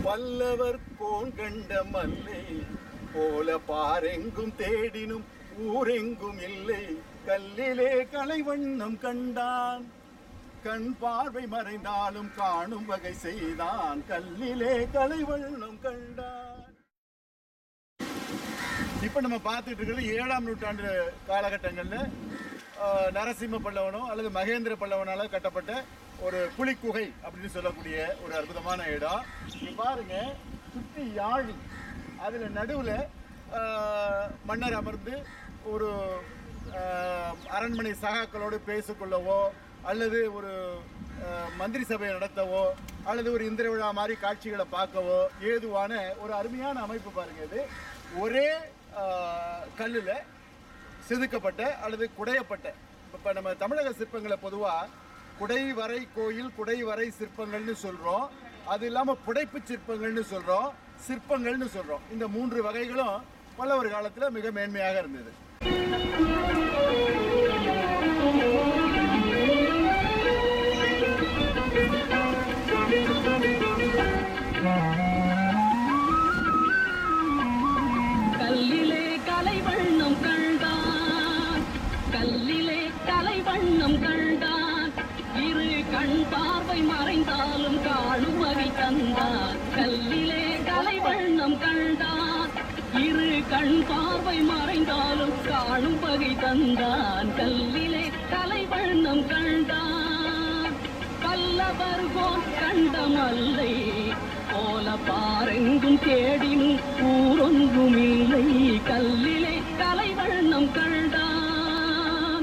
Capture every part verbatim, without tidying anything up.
மல்லவர் cone கண்ட மல்லை போல பாரெங்கும் தேடினும் ஊரெங்கும் இல்லை, கல்லிலே கலைவண்ணம் கண்டான். கண் பார்வை மறைந்தாலும் காணும் வகை செய்தான், கல்லிலே கலைவண்ணம் கண்டான். இப்ப நம்ம பார்த்துட்டு இருக்கிறது ஏழாம் நூற்றாண்டு காலகட்டங்கள்ல நரசிம்ம பல்லவனோ அல்லது மகேந்திர பல்லவனால கட்டப்பட்ட ஒரு புலிக்குகை அப்படின்னு சொல்லக்கூடிய ஒரு அற்புதமான இடம். நீங்க பாருங்க, சுற்றி யாழி, அதுல நடுவுல மன்னர் அமர்ந்து ஒரு அரண்மனை சகாக்களோடு பேசிக்கொள்ளவோ அல்லது ஒரு மந்திரி சபையை நடத்தவோ அல்லது ஒரு இந்திர விழா மாதிரி காட்சிகளை பார்க்கவோ ஏதுவான ஒரு அருமையான அமைப்பு பாருங்க. இது ஒரே கல்லில் செதுக்கப்பட்ட அல்லது குடையப்பட்ட, இப்போ நம்ம தமிழக சிற்பங்களை பொதுவாக குடைவரை கோயில் குடைவரை சிற்பங்கள்னு சொல்கிறோம், அது இல்லாமல் புடைப்பு சிற்பங்கள்னு சொல்கிறோம், சிற்பங்கள்னு சொல்கிறோம். இந்த மூன்று வகைகளும் பல்லவர் காலத்தில் மிக மேன்மையாக இருந்தது. கல்லிலே கலைவண்ணம் கண்டான், கல்லிலே கலைவண்ணம் கண்டான், இரு கண் பார்வை மறைந்தாலும் காணும் வகை தந்தான். கல்லிலே கலைவண்ணம் கண்டான், இரு கண் பார்வை மறைந்தாலும் காணும் வகை தந்தான். கல்லிலே கலைவண்ணம் கண்டான். பல்லவர் கோன் கண்ட மல்லை போல பாரெங்கும் தேடினும் ஊரொன்றும் இல்லை, கல்லிலே கலைவண்ணம் கண்டான்.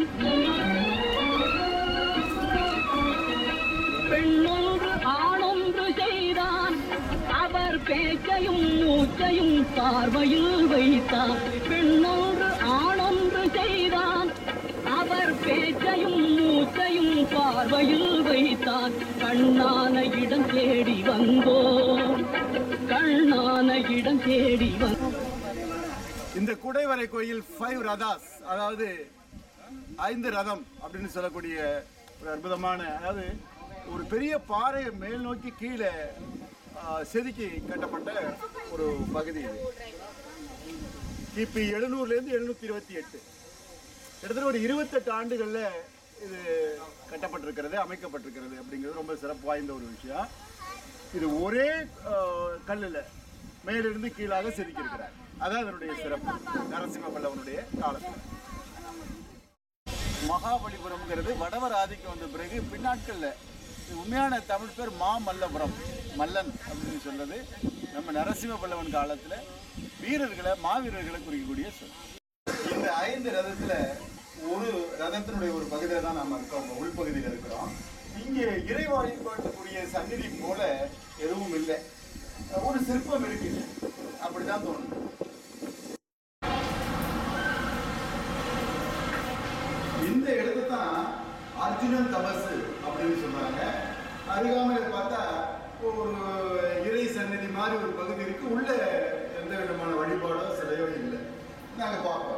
பெண்ணொன்று ஆணொன்று செய்தான், அவர் பேச்சையும் மூச்சையும் பார்வையில் வைத்தான். பெண்ணொன்று ஆணொன்று செய்தான், அவர் பேச்சையும் மூச்சையும் பார்வையில் வைத்தான். கண்ணான இடம் தேடி வந்தோம், கண்ணான இடம் தேடி வந்தோம். இந்த குடைவரை கோயில் ஃபைவ் ரதாஸ், அதாவது ஐந்து ரதம் அப்படின்னு சொல்லக்கூடிய ஒரு அற்புதமான, அதாவது ஒரு பெரிய பாறையை மேல் நோக்கி கீழே செதுக்கி கட்டப்பட்ட ஒரு பகுதி இது. கிபி எழுநூறுல இருந்து எழுநூத்தி இருபத்தி எட்டு கிட்டத்தட்ட ஒரு இருபத்தெட்டு ஆண்டுகள்ல இது கட்டப்பட்டிருக்கிறது, அமைக்கப்பட்டிருக்கிறது அப்படிங்கிறது ரொம்ப சிறப்பு வாய்ந்த ஒரு விஷயம். இது ஒரே கல்லில் மேலிருந்து கீழாக செதுக்கியிருக்கிறார். அதான் அதனுடைய சிறப்பு நரசிம்ம பல்லவனுடைய காலத்தில். மகாபலிபுரம்ங்கிறது வடவர் ஆதிக்கம் வந்த பிறகு பின்னாட்கள்ல உண்மையான தமிழ் பேர் மாமல்லபுரம், மல்லன் அப்படின்னு சொல்றது நம்ம நரசிம்ம பல்லவன் காலத்துல வீரர்களை மாவீரர்களை குறிக்கக்கூடிய சொல். இந்த ஐந்து ரதத்துல ஒரு ரதத்தினுடைய ஒரு பகுதியில தான் நாம இருக்கோம், உள்பகுதியில் இருக்கிறோம். இங்கே இறை வழிபாட்டுக்குரிய சந்நிதி போல எதுவும் இல்லை, ஒரு சிற்பம் இருக்கு, அப்படிதான் தோணும். இந்த இடத்தை தான் அர்ஜுனன் தபசு அப்படின்னு சொல்றாங்க. அருகாமையில பார்த்தா ஒரு இறை சந்நிதி மாதிரி ஒரு பகுதி இருக்கு, உள்ள எந்த விதமான வழிபாடோ சிலையோ இல்லை. நாங்க பார்ப்போம்.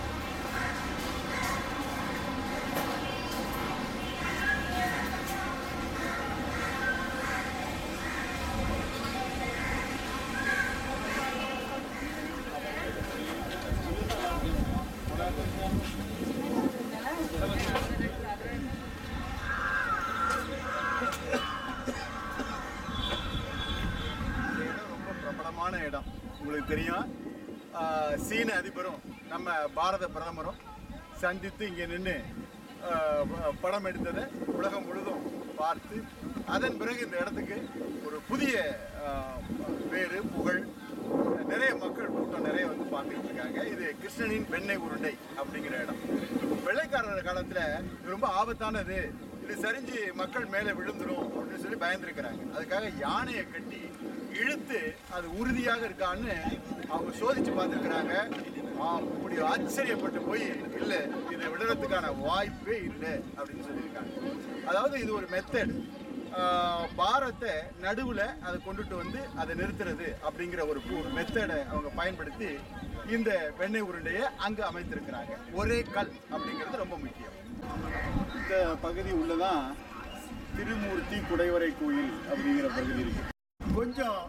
இடம் உங்களுக்கு தெரியும். சீன அதிபரும் நம்ம பாரத பிரதமரும் சந்தித்து இங்கே நின்று படம் எடுத்ததை உலகம் முழுதும் பார்த்து அதன் பிறகு இந்த இடத்துக்கு ஒரு புதிய பேரு புகழ், நிறைய மக்கள் கூட்டம் நிறைய வந்து பார்த்துக்கிட்டு இருக்காங்க. இது கிருஷ்ணனின் வெண்ணெய் உருண்டை அப்படிங்கிற இடம். வெள்ளைக்காரர் காலத்தில் இது ரொம்ப ஆபத்தானது, இது சரிஞ்சு மக்கள் மேலே விழுந்துடும் அப்படின்னு சொல்லி பயந்துருக்கிறாங்க. அதுக்காக யானையை கட்டி இழுத்து அது உறுதியாக இருக்கான்னு அவங்க சோதிச்சு பார்த்துருக்குறாங்க. அப்படி ஆச்சரியப்பட்டு போய் இல்லை, இதை விடுறதுக்கான வாய்ப்பே இல்லை அப்படின்னு சொல்லியிருக்காங்க. அதாவது இது ஒரு மெத்தட், பாரத்தை நடுவில் அதை கொண்டுட்டு வந்து அதை நிறுத்துறது அப்படிங்கிற ஒரு மெத்தடை அவங்க பயன்படுத்தி இந்த வெண்ணெய் உருண்டையை அங்கே அமைத்திருக்கிறாங்க. ஒரே கல் அப்படிங்கிறது ரொம்ப முக்கியம். இந்த பகுதி உள்ளதான் திருமூர்த்தி குடைவரை கோயில் அப்படிங்கிற பகுதி இருக்கு. கொஞ்சம்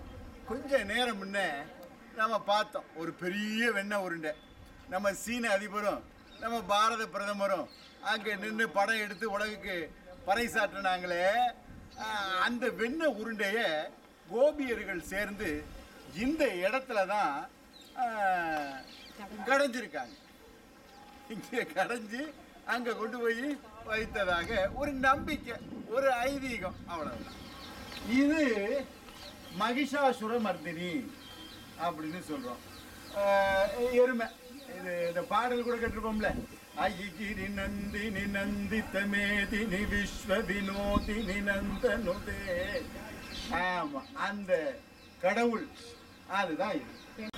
கொஞ்ச நேரம் முன்ன நம்ம பார்த்தோம் ஒரு பெரிய வெண்ணெய் உருண்டை. நம்ம சீன அதிபரும் நம்ம பாரத பிரதமரும் அங்கே நின்று படம் எடுத்து உலகுக்கு பறைசாற்றினாங்களே, அந்த வெண்ணெய் உருண்டையை கோபியர்கள் சேர்ந்து இந்த இடத்துல தான் கடைஞ்சிருக்காங்க. இங்கே கடைஞ்சி அங்கே கொண்டு போய் வைத்ததாக ஒரு நம்பிக்கை, ஒரு ஐதீகம், அவ்வளவுதான். இது மகிஷாசுர மர்தினி அப்படின்னு சொல்கிறோம். எருமை. இது இந்த பாடல் கூட கேட்டிருப்போம்ல, ஐகிரி நந்தினி நந்தித்த மேதினி விஸ்வ வினோதினி நந்தனுதே. ஆமா, அந்த கடவுள் அதுதான் இது.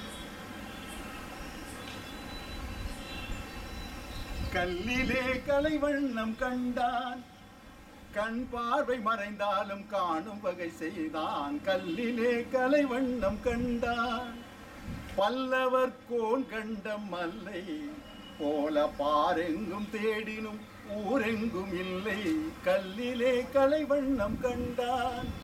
கல்லிலே கலைவண்ணம் கண்டான், கண் பார்வை மறைந்தாலும் காணும் வகை செய்தான். கல்லிலே கலைவண்ணம் கண்டான், பல்லவர் கோன் கண்ட மல்லை போல பாரெங்கும் தேடினும் ஊரெங்கும் இல்லை. கல்லிலே கலைவண்ணம் கண்டான்.